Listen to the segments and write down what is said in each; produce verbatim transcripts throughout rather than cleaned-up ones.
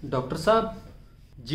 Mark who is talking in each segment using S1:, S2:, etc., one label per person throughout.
S1: Doctor साहब जी,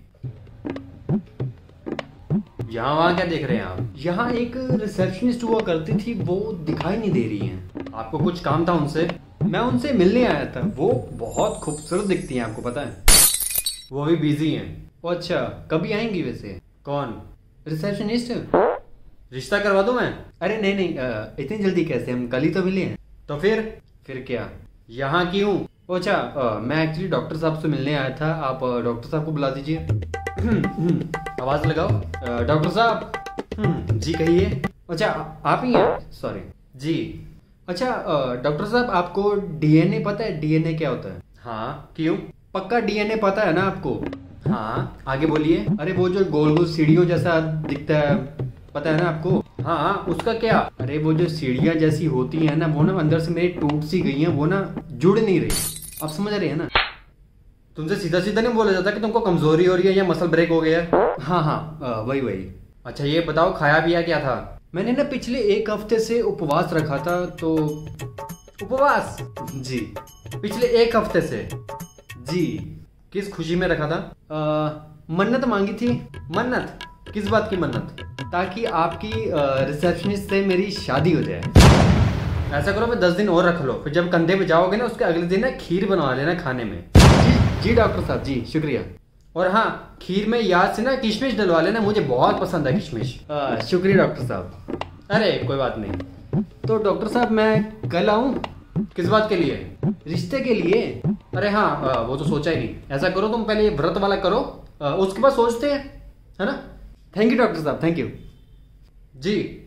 S1: यहाँ वहाँ क्या देख रहे हैं आप? यहाँ एक रिसेप्शनिस्ट हुआ करती थी, वो दिखाई नहीं दे रही हैं। आपको कुछ काम था उनसे? मैं उनसे मिलने आया था। वो बहुत खूबसूरत दिखती हैं, आपको पता है। वो भी बिजी हैं। ओ अच्छा, कभी आएंगी वैसे? कौन? रिसेप्शनिस्ट। रिश्ता करवा दूं मैं? अरे नहीं नहीं, अ, इतनी जल्दी कैसे, हम कल ही तो मिले हैं। तो फिर फिर क्या, यहाँ क्यों? ओ अच्छा, अ, मैं एक्चुअली डॉक्टर साहब से मिलने आया था। आप अ, डॉक्टर साहब को बुला दीजिए। आवाज लगाओ। अ, डॉक्टर साहब। हम्म, जी कहिए। अच्छा, आ- आप ही हैं? सॉरी जी। अच्छा, अ, डॉक्टर साहब आपको डीएनए पता है? डीएनए क्या होता है? हाँ, क्यों? पक्का डीएनए पता है ना आपको? हाँ, आगे बोलिए। अरे वो जो गोल गोल सीढ़ियों जैसा दिखता है, पता है ना आपको? हाँ हाँ, उसका क्या? अरे वो जो सीढ़ियाँ जैसी होती है ना, वो ना अंदर से मेरी टूट सी गई हैं, वो ना जुड़ नहीं रही। आप समझ रहे हैं ना? तुमसे सीधा सीधा नहीं बोला जाता कि तुमको कमजोरी हो रही है या मसल ब्रेक हो गया है? हाँ हाँ, अ, वही वही। अच्छा ये बताओ, खाया पिया क्या था? मैंने ना पिछले एक हफ्ते से उपवास रखा था, तो उपवास? जी, पिछले एक हफ्ते से। जी। किस खुशी में रखा था? आ, मन्नत मांगी थी। मन्नत? किस बात की मन्नत? ताकि आपकी रिसेप्शनिस्ट से मेरी शादी हो जाए। ऐसा करो, मैं दस दिन और रख लो, फिर जब कंधे पे जाओगे ना, उसके अगले दिन ना खीर बनवा लेना खाने में। जी जी डॉक्टर साहब जी, शुक्रिया। और हाँ, खीर में याद से ना किशमिश डलवा लेना, मुझे बहुत पसंद है किशमिश। आ, शुक्रिया डॉक्टर साहब। अरे कोई बात नहीं। तो डॉक्टर साहब मैं कल आऊं? किस बात के लिए? रिश्ते के लिए। अरे हाँ, आ, वो तो सोचा ही नहीं। ऐसा करो, तुम पहले ये व्रत वाला करो, आ, उसके बाद सोचते हैं, है ना? थैंक यू डॉक्टर साहब, थैंक यू जी।